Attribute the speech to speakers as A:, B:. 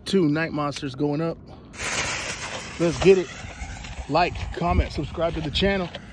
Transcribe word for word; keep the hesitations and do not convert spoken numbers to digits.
A: two night monsters going up. Let's get it. Like, comment, subscribe to the channel.